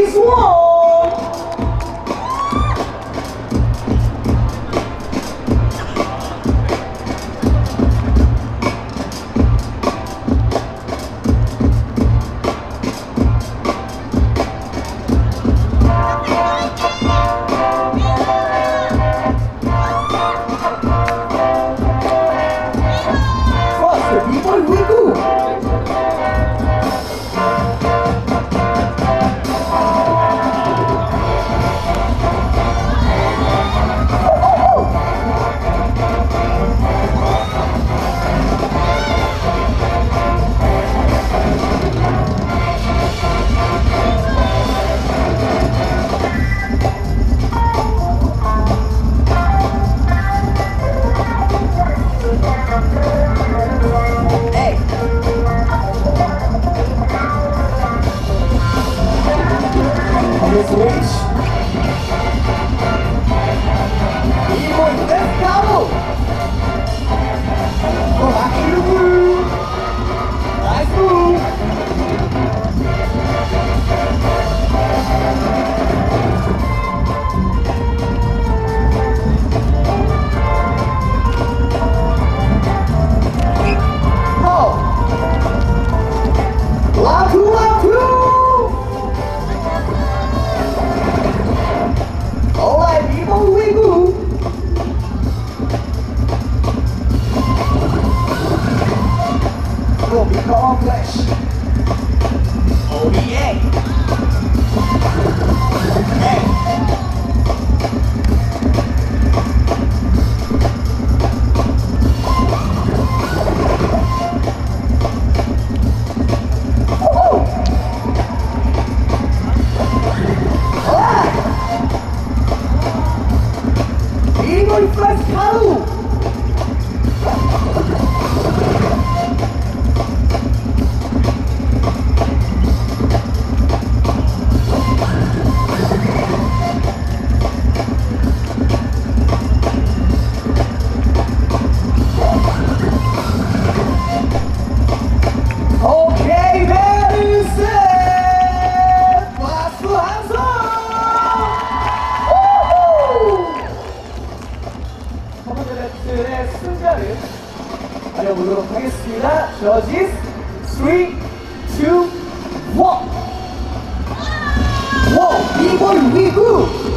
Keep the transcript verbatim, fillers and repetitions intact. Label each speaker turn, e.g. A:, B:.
A: Phase one. B-boy wiggle. Switch. B-boy, let's go. Go back to the groove. Nice move. Go. Loud two, loud two. Alright, people, we move. We'll become flesh. Oh yeah. Hey. B-boy flex Kalu. Okay, very set. 박수 한 손. 첫 번째 레슨의 승자를 알려보도록 하겠습니다. Judges, three, two, one. Whoa, B-boy wiggle.